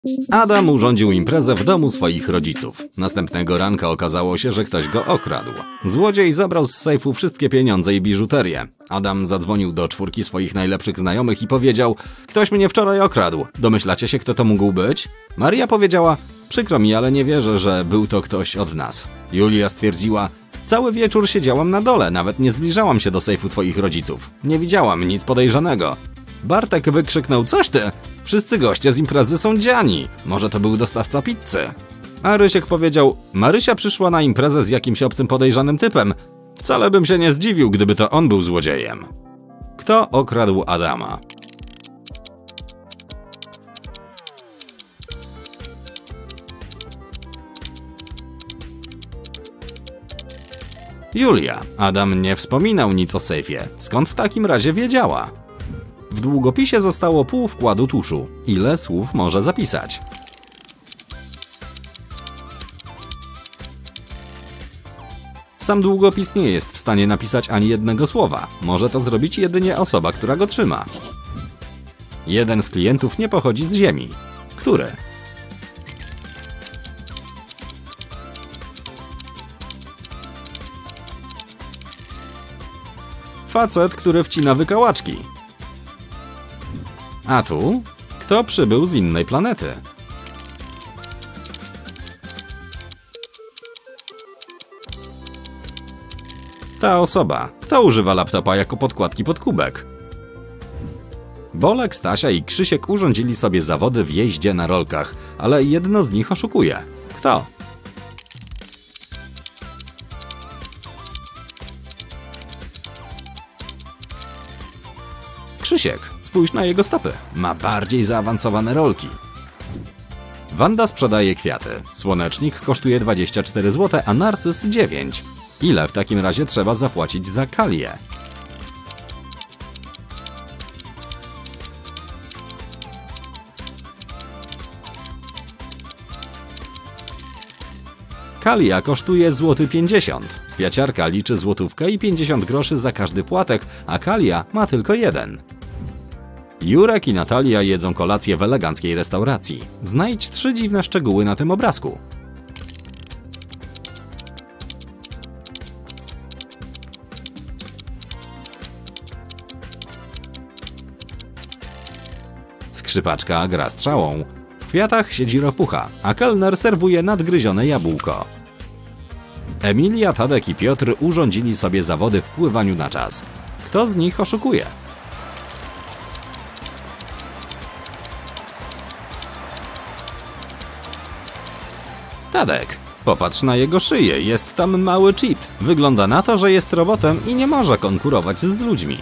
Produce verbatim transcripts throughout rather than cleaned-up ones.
Adam urządził imprezę w domu swoich rodziców. Następnego ranka okazało się, że ktoś go okradł. Złodziej zabrał z sejfu wszystkie pieniądze i biżuterię. Adam zadzwonił do czwórki swoich najlepszych znajomych i powiedział: ktoś mnie wczoraj okradł. Domyślacie się, kto to mógł być? Maria powiedziała: przykro mi, ale nie wierzę, że był to ktoś od nas. Julia stwierdziła: cały wieczór siedziałam na dole, nawet nie zbliżałam się do sejfu twoich rodziców. Nie widziałam nic podejrzanego. Bartek wykrzyknął: coś ty! Wszyscy goście z imprezy są dziani. Może to był dostawca pizzy. A Rysiek powiedział: Marysia przyszła na imprezę z jakimś obcym podejrzanym typem. Wcale bym się nie zdziwił, gdyby to on był złodziejem. Kto okradł Adama? Julia. Adam nie wspominał nic o sejfie. Skąd w takim razie wiedziała? W długopisie zostało pół wkładu tuszu. Ile słów może zapisać? Sam długopis nie jest w stanie napisać ani jednego słowa. Może to zrobić jedynie osoba, która go trzyma. Jeden z klientów nie pochodzi z ziemi. Który? Facet, który wcina wykałaczki. A tu? Kto przybył z innej planety? Ta osoba. Kto używa laptopa jako podkładki pod kubek? Bolek, Stasia i Krzysiek urządzili sobie zawody w jeździe na rolkach, ale jedno z nich oszukuje. Kto? Krzysiek. Spójrz na jego stopy. Ma bardziej zaawansowane rolki. Wanda sprzedaje kwiaty. Słonecznik kosztuje dwadzieścia cztery złote, a narcyz dziewięć. Ile w takim razie trzeba zapłacić za kalię? Kalia kosztuje złoty pięćdziesiąt. Kwiaciarka liczy złotówkę i pięćdziesiąt groszy za każdy płatek, a kalia ma tylko jeden. Jurek i Natalia jedzą kolację w eleganckiej restauracji. Znajdź trzy dziwne szczegóły na tym obrazku. Skrzypaczka gra strzałą. W kwiatach siedzi ropucha, a kelner serwuje nadgryzione jabłko. Emilia, Tadek i Piotr urządzili sobie zawody w pływaniu na czas. Kto z nich oszukuje? Tadek. Popatrz na jego szyję, jest tam mały chip. Wygląda na to, że jest robotem i nie może konkurować z ludźmi.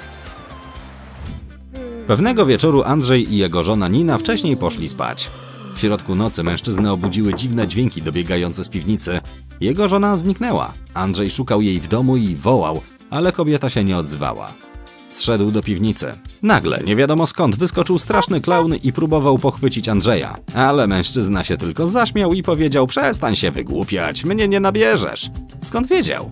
Pewnego wieczoru Andrzej i jego żona Nina wcześniej poszli spać. W środku nocy mężczyzny obudziły dziwne dźwięki dobiegające z piwnicy. Jego żona zniknęła. Andrzej szukał jej w domu i wołał, ale kobieta się nie odzywała. Zszedł do piwnicy. Nagle, nie wiadomo skąd, wyskoczył straszny klaun i próbował pochwycić Andrzeja. Ale mężczyzna się tylko zaśmiał i powiedział: przestań się wygłupiać, mnie nie nabierzesz. Skąd wiedział?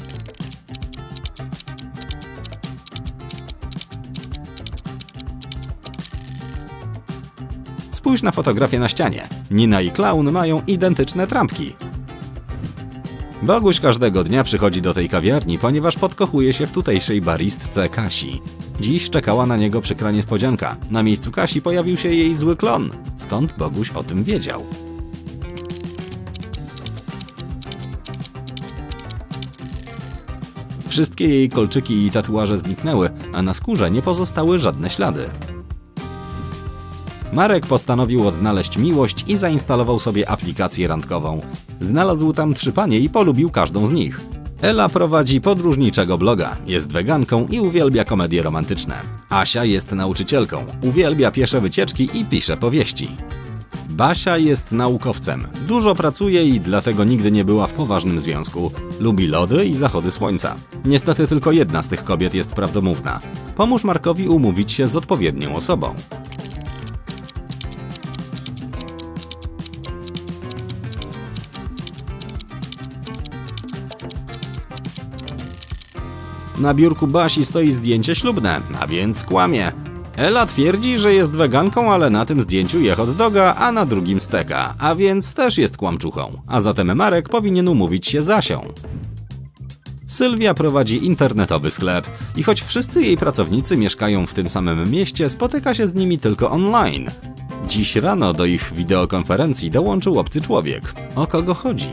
Spójrz na fotografię na ścianie. Nina i klaun mają identyczne trampki. Boguś każdego dnia przychodzi do tej kawiarni, ponieważ podkochuje się w tutejszej baristce Kasi. Dziś czekała na niego przykra niespodzianka. Na miejscu Kasi pojawił się jej zły klon. Skąd Boguś o tym wiedział? Wszystkie jej kolczyki i tatuaże zniknęły, a na skórze nie pozostały żadne ślady. Marek postanowił odnaleźć miłość i zainstalował sobie aplikację randkową. Znalazł tam trzy panie i polubił każdą z nich. Ela prowadzi podróżniczego bloga, jest weganką i uwielbia komedie romantyczne. Asia jest nauczycielką, uwielbia piesze wycieczki i pisze powieści. Basia jest naukowcem, dużo pracuje i dlatego nigdy nie była w poważnym związku. Lubi lody i zachody słońca. Niestety tylko jedna z tych kobiet jest prawdomówna. Pomóż Markowi umówić się z odpowiednią osobą. Na biurku Basi stoi zdjęcie ślubne, a więc kłamie. Ela twierdzi, że jest weganką, ale na tym zdjęciu je hot doga, a na drugim steka, a więc też jest kłamczuchą. A zatem Marek powinien umówić się z Asią. Sylwia prowadzi internetowy sklep i choć wszyscy jej pracownicy mieszkają w tym samym mieście, spotyka się z nimi tylko online. Dziś rano do ich wideokonferencji dołączył obcy człowiek. O kogo chodzi?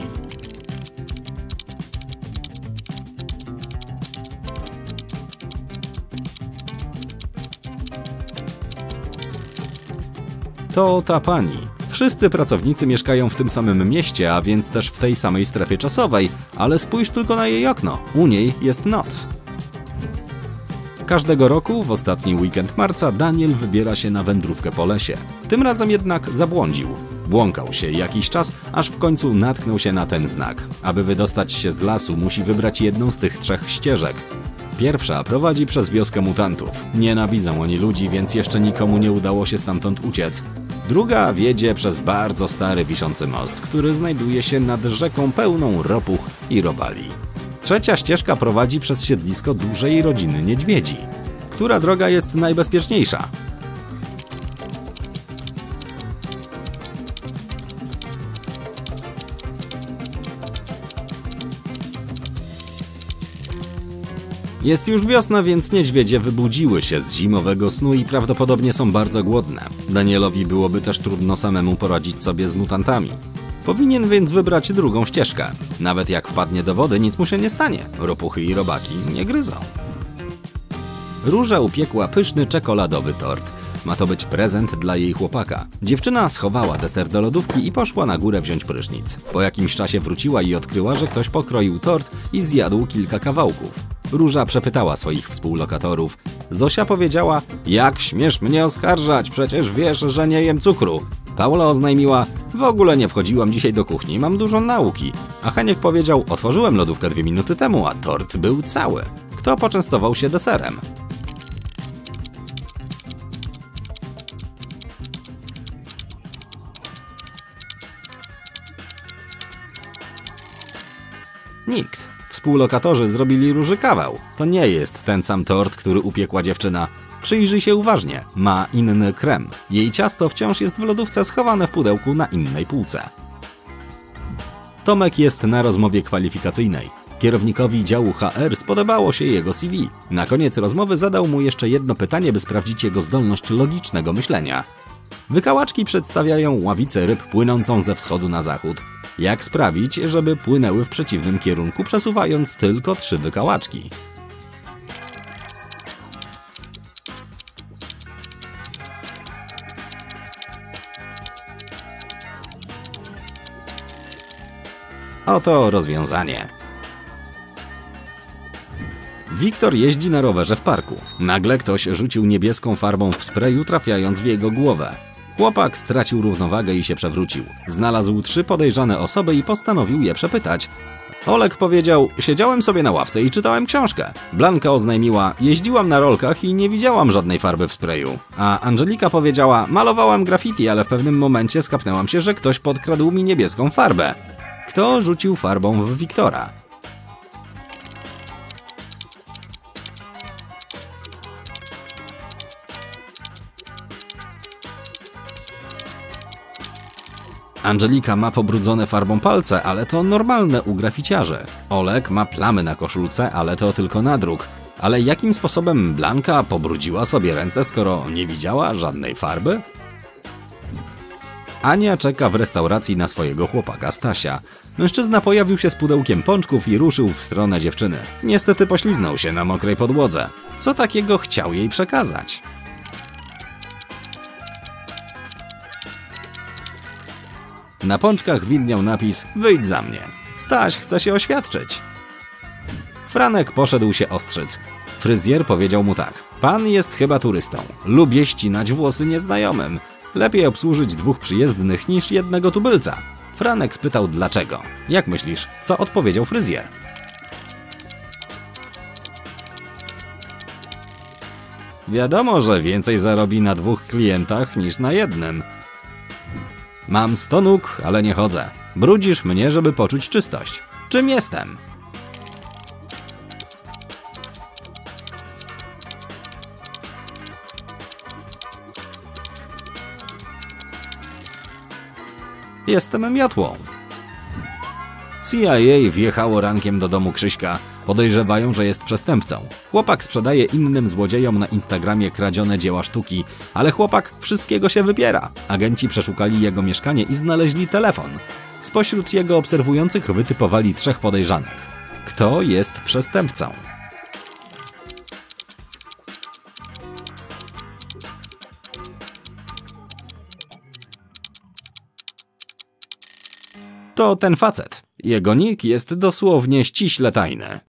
To ta pani. Wszyscy pracownicy mieszkają w tym samym mieście, a więc też w tej samej strefie czasowej, ale spójrz tylko na jej okno. U niej jest noc. Każdego roku, w ostatni weekend marca, Daniel wybiera się na wędrówkę po lesie. Tym razem jednak zabłądził. Błąkał się jakiś czas, aż w końcu natknął się na ten znak. Aby wydostać się z lasu, musi wybrać jedną z tych trzech ścieżek. Pierwsza prowadzi przez wioskę mutantów. Nienawidzą oni ludzi, więc jeszcze nikomu nie udało się stamtąd uciec. Druga wiedzie przez bardzo stary wiszący most, który znajduje się nad rzeką pełną ropuch i robali. Trzecia ścieżka prowadzi przez siedlisko dużej rodziny niedźwiedzi. Która droga jest najbezpieczniejsza? Jest już wiosna, więc niedźwiedzie wybudziły się z zimowego snu i prawdopodobnie są bardzo głodne. Danielowi byłoby też trudno samemu poradzić sobie z mutantami. Powinien więc wybrać drugą ścieżkę. Nawet jak wpadnie do wody, nic mu się nie stanie. Ropuchy i robaki nie gryzą. Róża upiekła pyszny czekoladowy tort. Ma to być prezent dla jej chłopaka. Dziewczyna schowała deser do lodówki i poszła na górę wziąć prysznic. Po jakimś czasie wróciła i odkryła, że ktoś pokroił tort i zjadł kilka kawałków. Róża przepytała swoich współlokatorów. Zosia powiedziała: jak śmiesz mnie oskarżać, przecież wiesz, że nie jem cukru. Paula oznajmiła: w ogóle nie wchodziłam dzisiaj do kuchni, mam dużo nauki. A Heniek powiedział: otworzyłem lodówkę dwie minuty temu, a tort był cały. Kto poczęstował się deserem? Nikt. Współlokatorzy zrobili Róży kawał. To nie jest ten sam tort, który upiekła dziewczyna. Przyjrzyj się uważnie. Ma inny krem. Jej ciasto wciąż jest w lodówce schowane w pudełku na innej półce. Tomek jest na rozmowie kwalifikacyjnej. Kierownikowi działu H R spodobało się jego C V. Na koniec rozmowy zadał mu jeszcze jedno pytanie, by sprawdzić jego zdolność logicznego myślenia. Wykałaczki przedstawiają ławicę ryb płynącą ze wschodu na zachód. Jak sprawić, żeby płynęły w przeciwnym kierunku, przesuwając tylko trzy wykałaczki? Oto rozwiązanie. Wiktor jeździ na rowerze w parku. Nagle ktoś rzucił niebieską farbą w sprayu, trafiając w jego głowę. Chłopak stracił równowagę i się przewrócił. Znalazł trzy podejrzane osoby i postanowił je przepytać. Olek powiedział: siedziałem sobie na ławce i czytałem książkę. Blanka oznajmiła: jeździłam na rolkach i nie widziałam żadnej farby w sprayu. A Angelika powiedziała: malowałam graffiti, ale w pewnym momencie skapnęłam się, że ktoś podkradł mi niebieską farbę. Kto rzucił farbą w Wiktora? Angelika ma pobrudzone farbą palce, ale to normalne u graficiarzy. Olek ma plamy na koszulce, ale to tylko nadruk. Ale jakim sposobem Blanka pobrudziła sobie ręce, skoro nie widziała żadnej farby? Ania czeka w restauracji na swojego chłopaka Stasia. Mężczyzna pojawił się z pudełkiem pączków i ruszył w stronę dziewczyny. Niestety pośliznął się na mokrej podłodze. Co takiego chciał jej przekazać? Na pączkach widniał napis: wyjdź za mnie. Staś chce się oświadczyć. Franek poszedł się ostrzyc. Fryzjer powiedział mu tak: pan jest chyba turystą. Lubię ścinać włosy nieznajomym. Lepiej obsłużyć dwóch przyjezdnych niż jednego tubylca. Franek spytał dlaczego. Jak myślisz, co odpowiedział fryzjer? Wiadomo, że więcej zarobi na dwóch klientach niż na jednym. Mam sto nóg, ale nie chodzę. Brudzisz mnie, żeby poczuć czystość. Czym jestem? Jestem miotłą. C I A wjechało rankiem do domu Krzyśka. Podejrzewają, że jest przestępcą. Chłopak sprzedaje innym złodziejom na Instagramie kradzione dzieła sztuki, ale chłopak wszystkiego się wypiera. Agenci przeszukali jego mieszkanie i znaleźli telefon. Spośród jego obserwujących wytypowali trzech podejrzanych. Kto jest przestępcą? To ten facet. Jego nick jest dosłownie ściśle tajny.